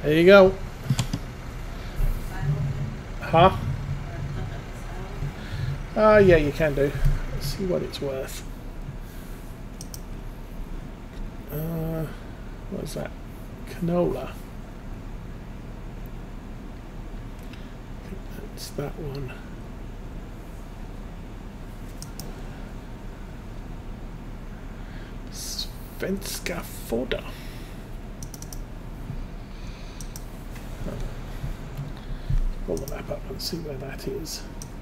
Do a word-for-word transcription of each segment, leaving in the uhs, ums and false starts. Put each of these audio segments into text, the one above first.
There you go. Huh? Ah, uh, yeah, you can do. Let's see what it's worth. Uh, what is that? Canola. I think that's that one. Svenska fodder. Pull the map up and see where that is.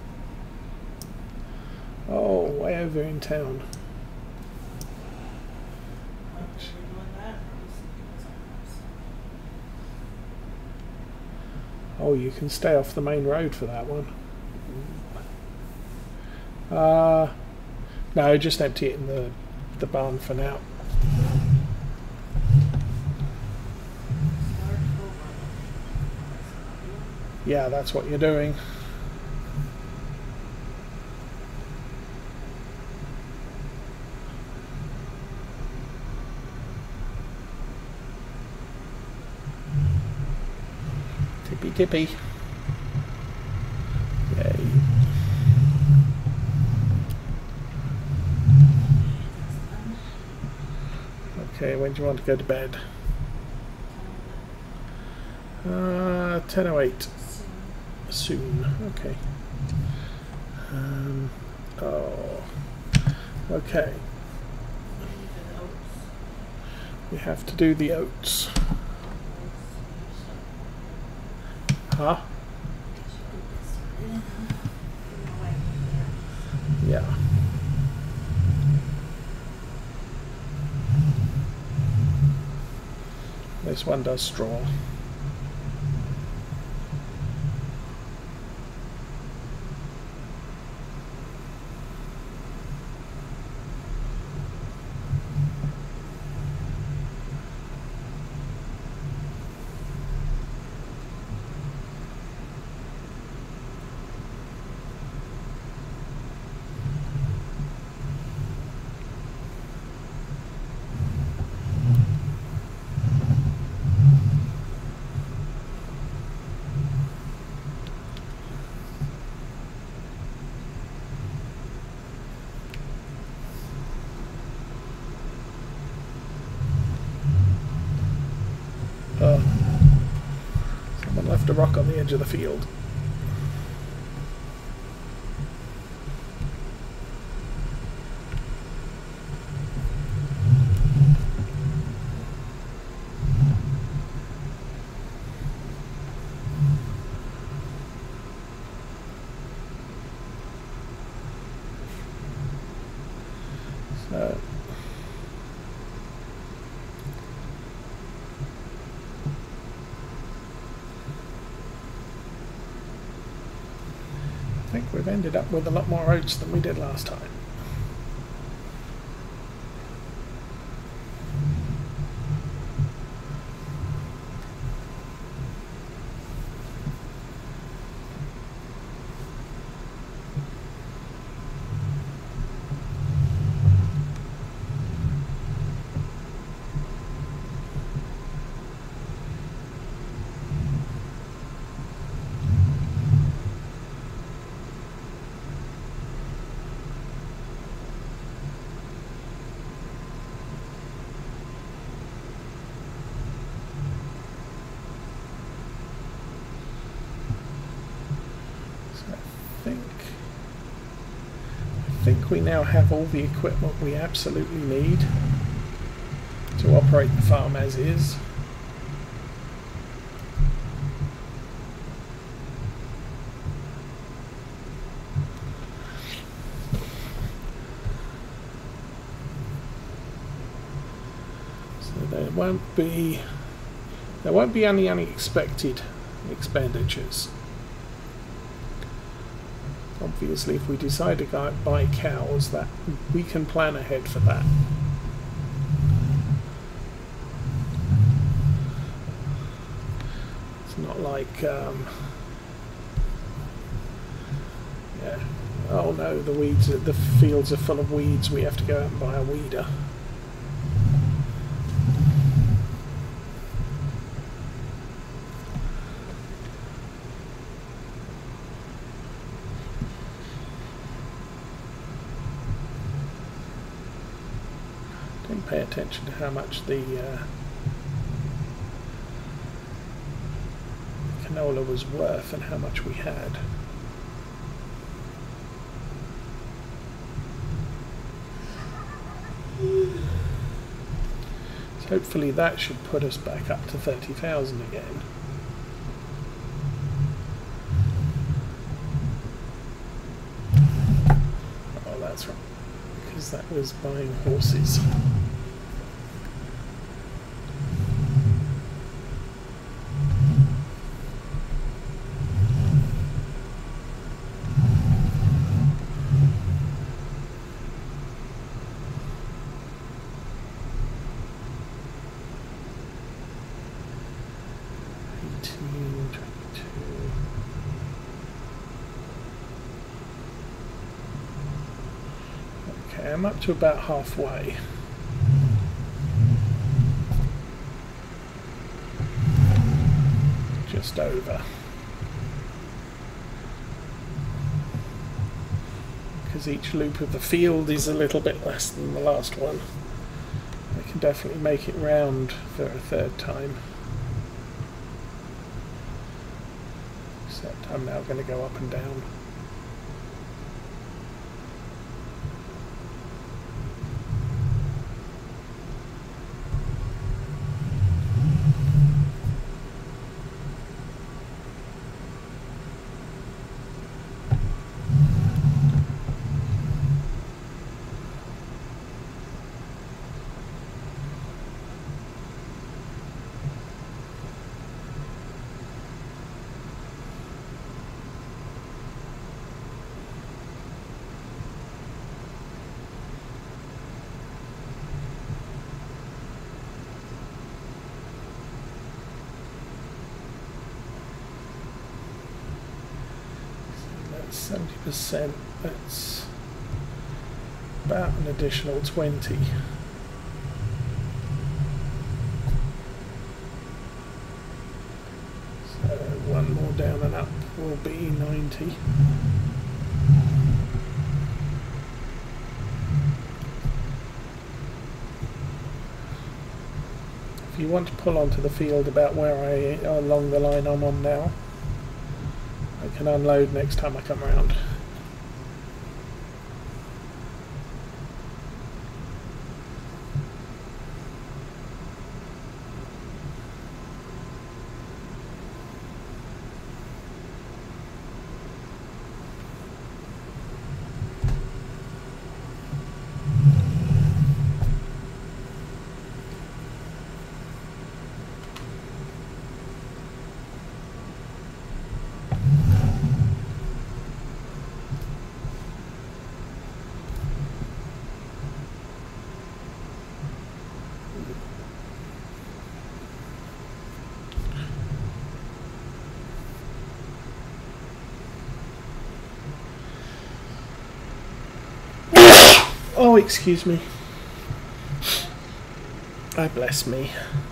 Oh, way over in town. Oh, you can stay off the main road for that one. Uh, no, just empty it in the, the barn for now. Yeah, that's what you're doing. Tippy tippy. Yay. Okay, when do you want to go to bed? Uh, ten oh eight. Soon. Okay. Um, oh. Okay. We have to do the oats. Huh? Yeah. This one does straw. Oh. Someone left a rock on the edge of the field. So I think we've ended up with a lot more oats than we did last time. I think we now have all the equipment we absolutely need to operate the farm as is. So there won't be there won't be any unexpected expenditures. Obviously, if we decide to go out and buy cows, that we can plan ahead for that. It's not like, um, yeah, oh no, the weeds, the fields are full of weeds. We have to go out and buy a weeder. didn't pay attention to how much the uh, canola was worth and how much we had. So hopefully that should put us back up to thirty thousand again. Oh, that's right, because that was buying horses. I'm up to about halfway. Just over. Because each loop of the field is a little bit less than the last one. I can definitely make it round for a third time. Except I'm now going to go up and down. seventy percent, that's about an additional twenty. So one more down and up will be ninety. If you want to pull onto the field about where I, along the line I'm on now, I can unload next time I come around. Oh, excuse me. I bless me.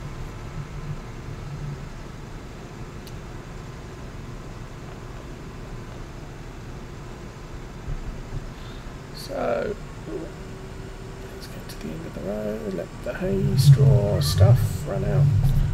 So, let's get to the end of the road, let the hay, straw, stuff run out.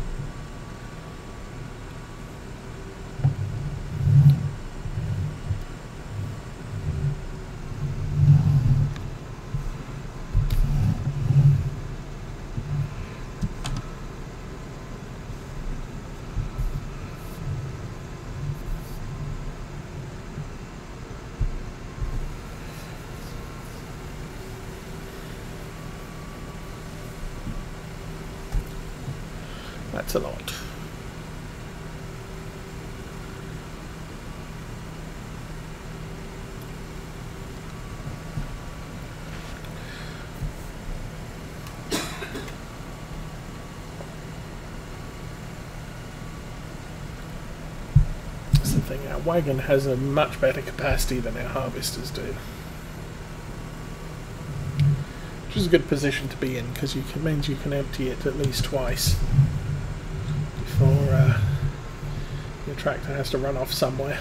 That's a lot. That's the thing, our wagon has a much better capacity than our harvesters do. Which is a good position to be in, because you can, means you can empty it at least twice before uh, your tractor has to run off somewhere.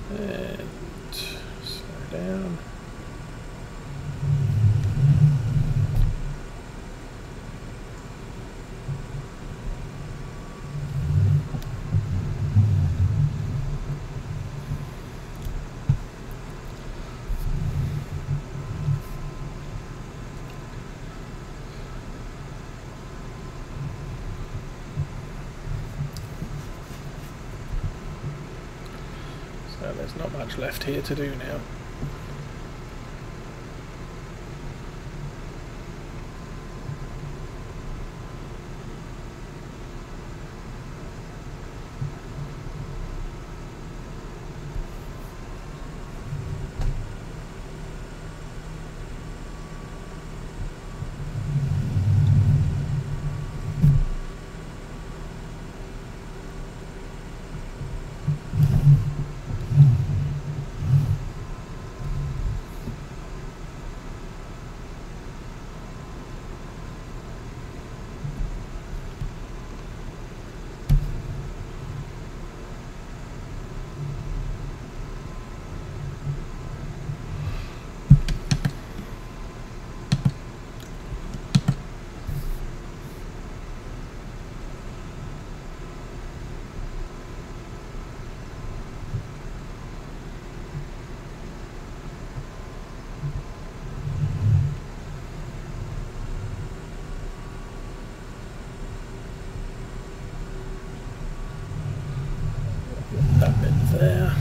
And slow down. So there's not much left here to do now. That bit there.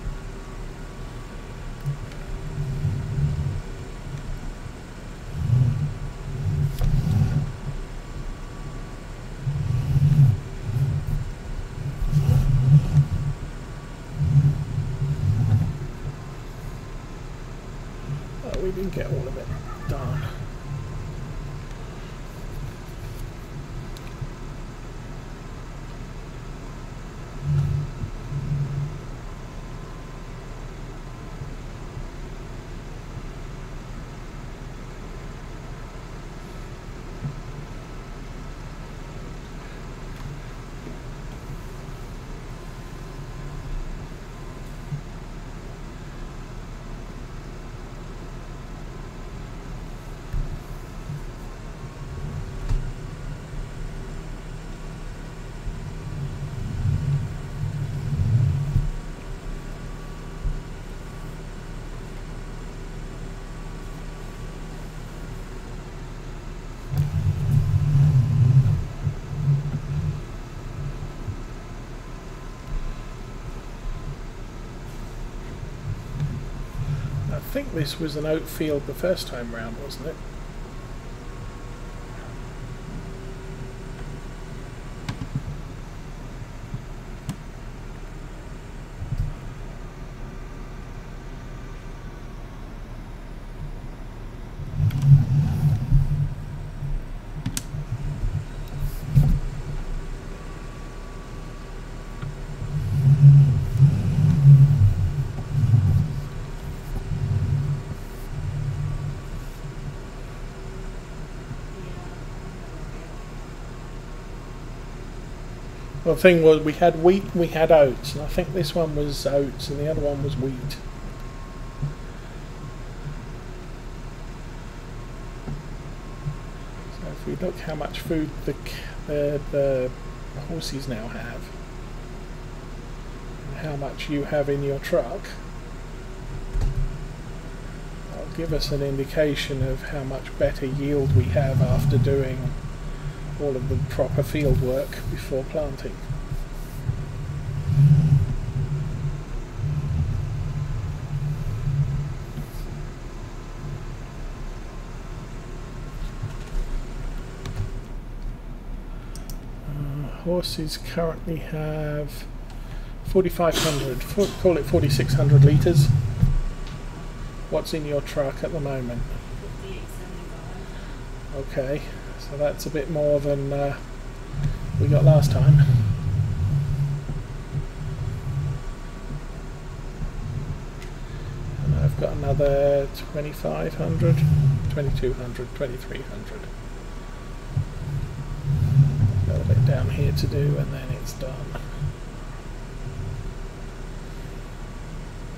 Oh, we didn't get all of it done. I think this was an oat field the first time round, wasn't it? Well, the thing was, we had wheat and we had oats, and I think this one was oats and the other one was wheat. So if we look how much food the, the, the horses now have, and how much you have in your truck, that'll give us an indication of how much better yield we have after doing all of the proper field work before planting. Uh, horses currently have forty-five hundred, call it forty-six hundred litres. What's in your truck at the moment? Okay. So that's a bit more than uh, we got last time. And I've got another twenty-five hundred, twenty-two hundred, twenty-three hundred. Got a bit down here to do and then it's done.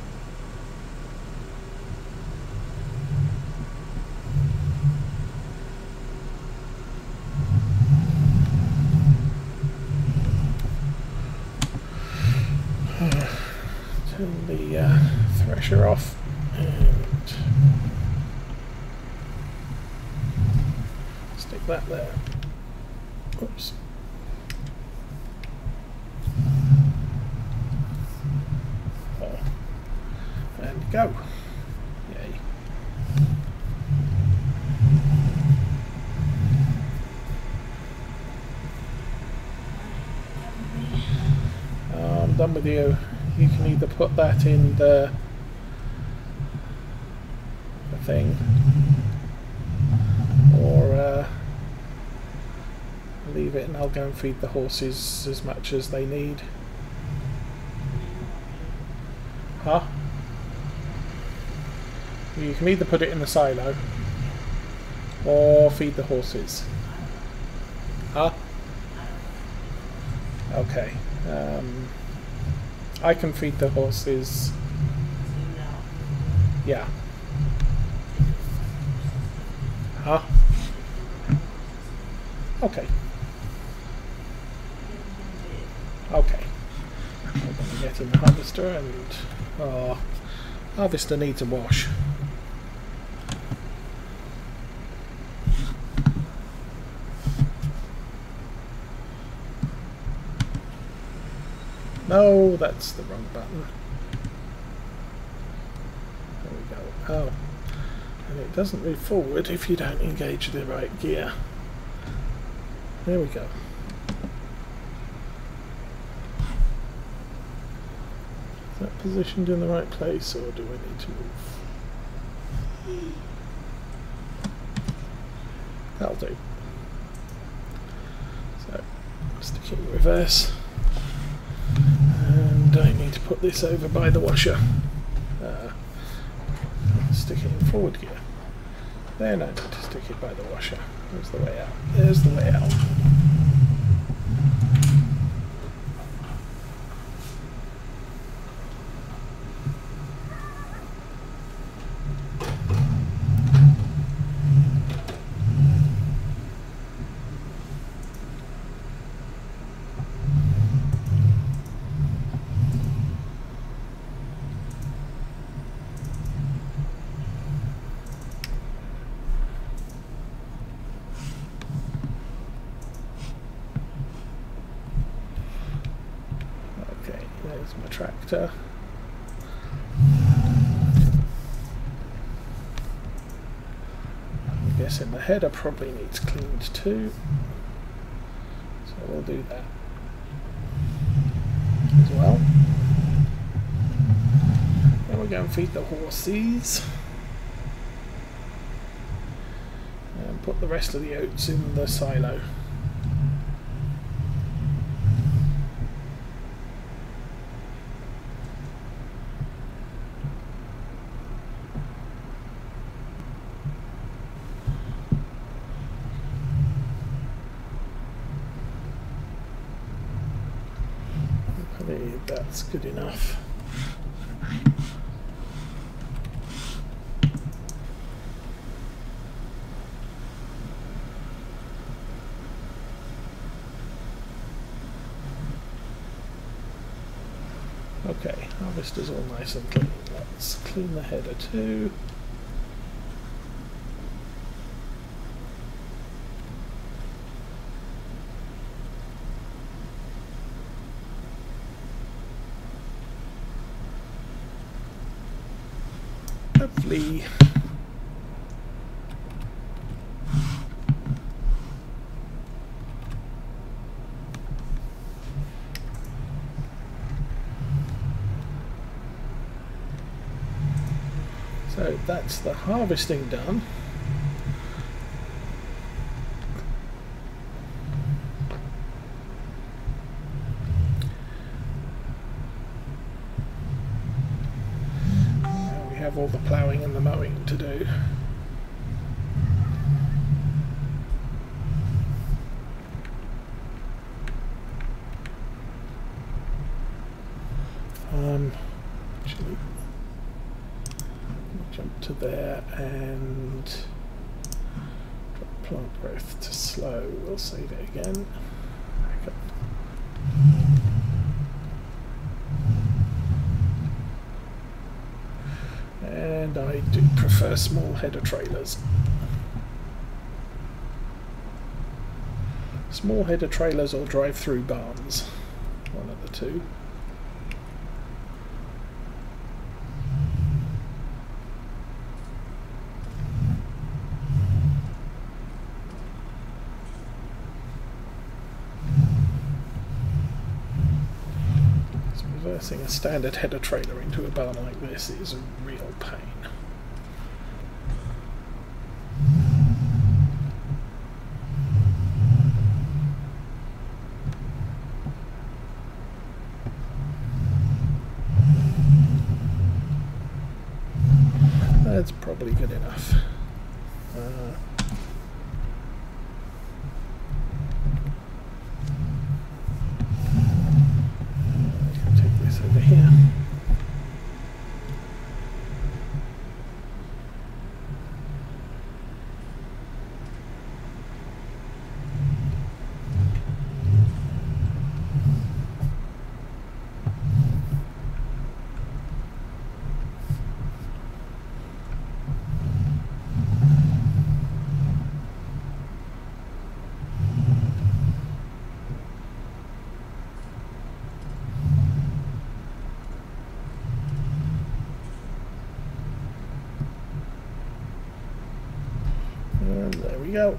Turn the uh, thresher off and stick that there. Oops. Oh. And go. Yay. Oh, I'm done with you. You can either put that in the, the thing or uh, leave it and I'll go and feed the horses as much as they need. Huh? You can either put it in the silo or feed the horses. Huh? Okay. Um, I can feed the horses. Yeah. Huh? Okay. Okay. I'm going to get in the harvester and... Oh, harvester needs a wash. No, that's the wrong button. There we go. Oh. And it doesn't move forward if you don't engage the right gear. There we go. Is that positioned in the right place, or do I need to move? That'll do. So, stick it in reverse. And I need to put this over by the washer. Uh, stick it in forward gear. Then I need to stick it by the washer. There's the way out. There's the way out. There's my tractor. I'm guessing the header probably needs cleaned too. So we'll do that as well. Then we'll go and feed the horses. And put the rest of the oats in the silo. That's good enough. Okay, harvester's all nice and clean. Let's clean the header too. Lovely. So that's the harvesting done. Have all the ploughing and the mowing to do. Um, actually, jump to there and drop plant growth to slow. We'll save it again. Back up. do prefer small header trailers. Small header trailers or drive-through barns, one of the two. So reversing a standard header trailer into a barn like this is a real pain. That's probably good enough. Uh, I can take this over here. And there we go.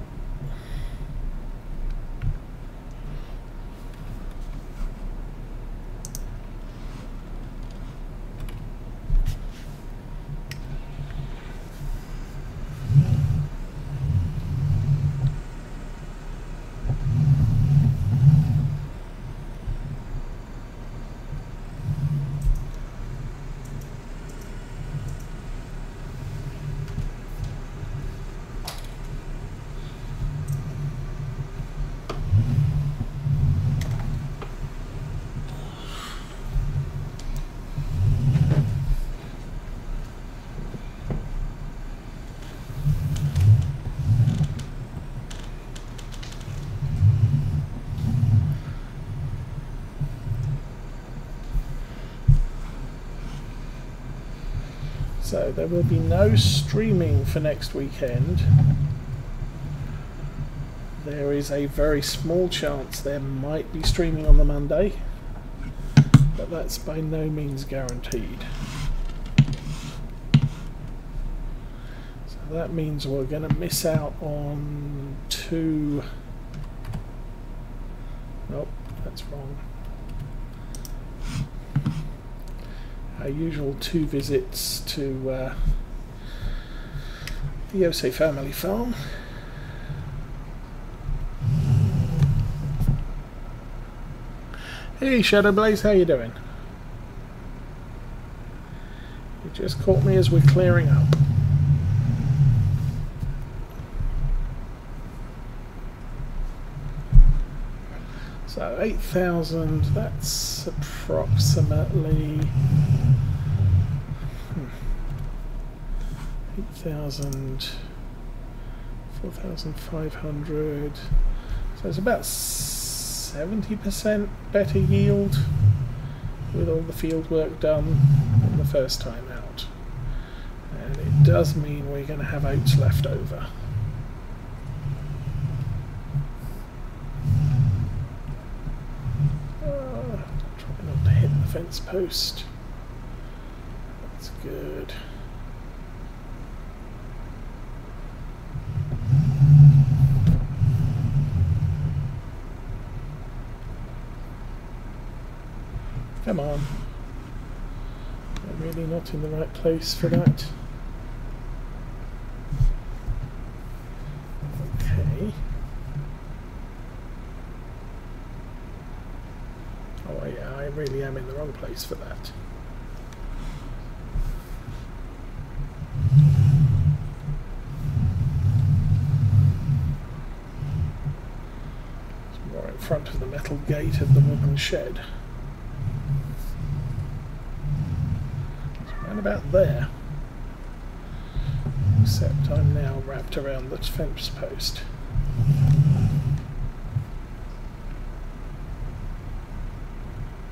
So there will be no streaming for next weekend. There is a very small chance there might be streaming on the Monday, but that's by no means guaranteed. So that means we're going to miss out on two... Nope, that's wrong. Our usual two visits to uh, the Yosei family farm. Hey Shadowblaze, how you doing? You just caught me as we're clearing up. So eight thousand, that's approximately hmm, eight thousand, four thousand five hundred, so it's about seventy percent better yield with all the field work done than the first time out. And it does mean we're going to have oats left over. Fence post. That's good. Come on. I'm really not in the right place for that. Okay. Oh yeah, I really am in the wrong place for that. It's more in front of the metal gate of the wooden shed. It's around about there. Except I'm now wrapped around the fence post.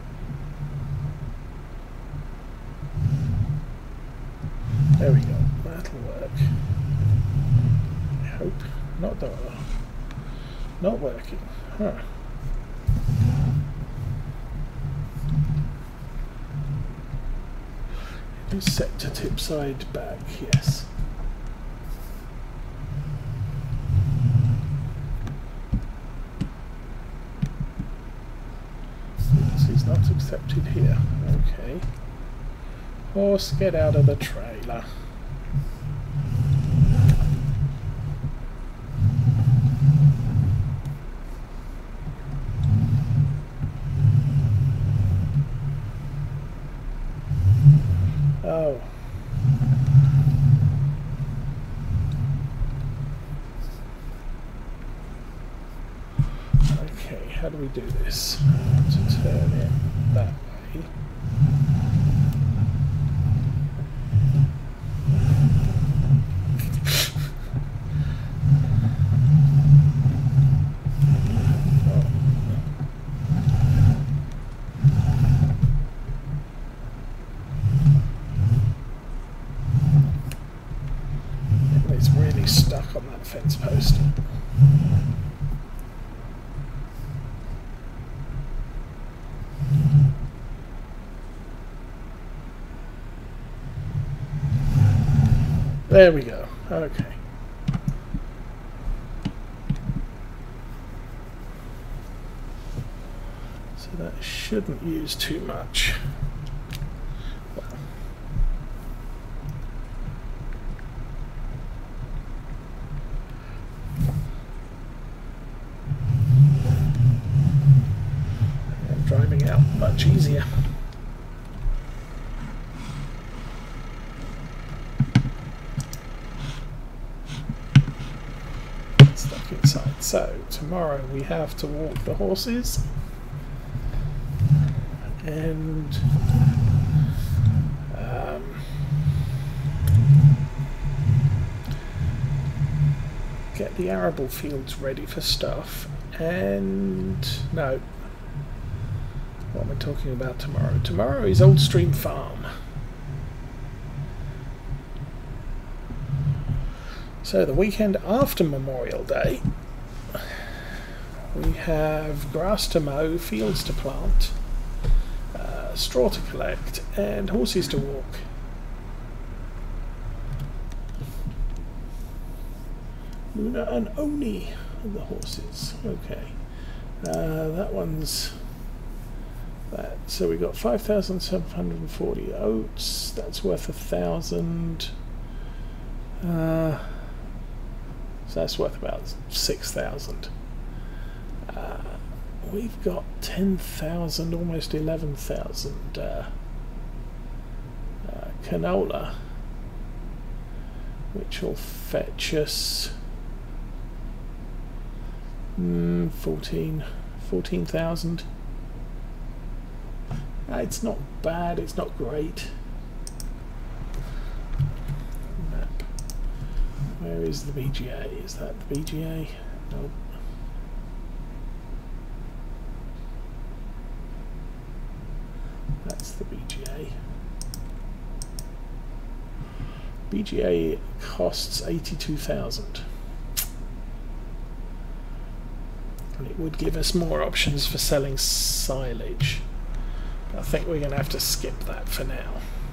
There we go. not working. Huh. It is set to tip side back, yes. This is not accepted here. Okay. Horse, get out of the trailer. Oh. Okay, how do we do this? To turn it that way. Stuck on that fence post. There we go. Okay. So that shouldn't use too much. Driving out much easier. Stuck inside. So tomorrow we have to walk the horses and um, get the arable fields ready for stuff. And no. What am I talking about tomorrow? Tomorrow is Old Stream Farm. So the weekend after Memorial Day, we have grass to mow, fields to plant, uh, straw to collect, and horses to walk. Luna and Oni are the horses. Okay. Uh, that one's... That. So we got five thousand seven hundred forty oats. That's worth a thousand. Uh, so that's worth about six thousand. Uh, we've got ten thousand, almost eleven thousand uh, uh, canola, which will fetch us mm, fourteen thousand. Uh, it's not bad, it's not great. Map. Where is the B G A? Is that the B G A? Nope. That's the B G A. B G A costs eighty-two thousand. And it would give us more options for selling silage. I think we're going to have to skip that for now.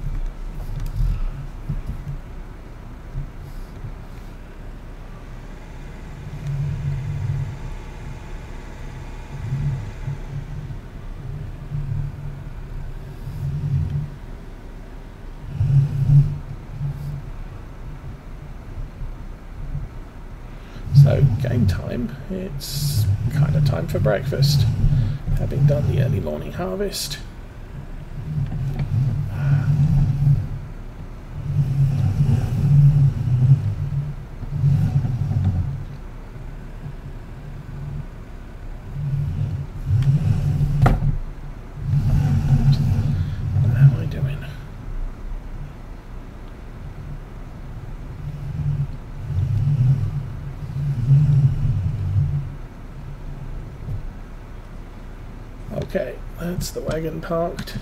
So, game time. It's kind of time for breakfast, having done the early morning harvest. Okay, that's the wagon parked.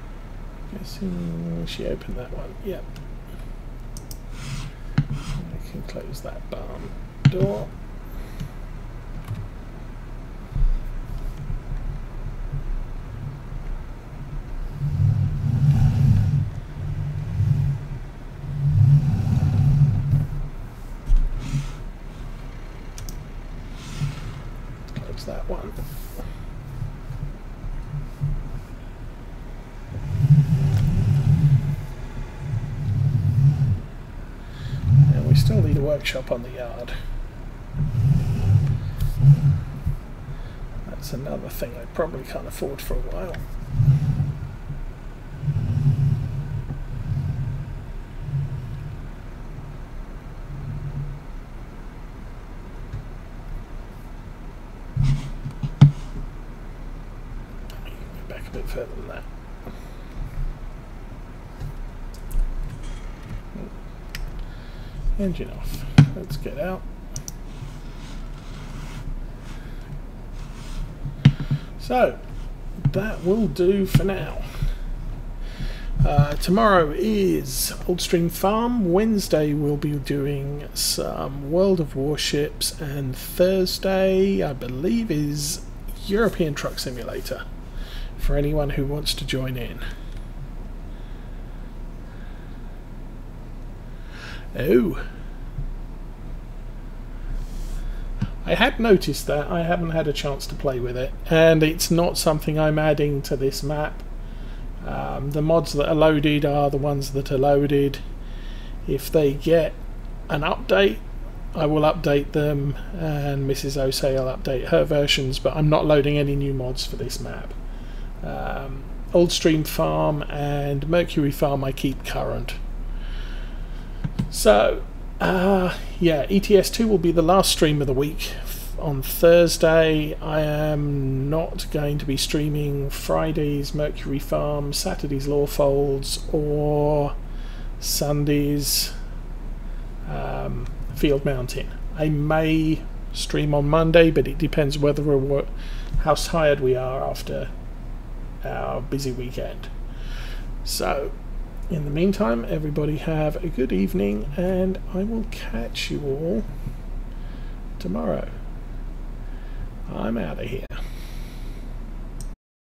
Guessing she opened that one. Yep. can close that barn door. Close that one. And we still need a workshop on the yard. That's another thing I probably can't afford for a while. Back a bit further than that. Engine off. Let's get out. So that will do for now. Uh, tomorrow is Oldstream Farm. Wednesday we'll be doing some World of Warships, and Thursday I believe is European Truck Simulator for anyone who wants to join in. Oh, I had noticed that. I haven't had a chance to play with it, and it's not something I'm adding to this map. Um, the mods that are loaded are the ones that are loaded. If they get an update, I will update them, and Missus Osei will update her versions, but I'm not loading any new mods for this map. Um, Oldstream Farm and Mercury Farm I keep current. So, uh, yeah, E T S two will be the last stream of the week. On Thursday, I am not going to be streaming Friday's Mercury Farm, Saturday's Lawfolds, or Sunday's um, Field Mountain. I may stream on Monday, but it depends whether we're, how tired we are after our busy weekend. So, in the meantime, everybody have a good evening, and I will catch you all tomorrow. I'm out of here.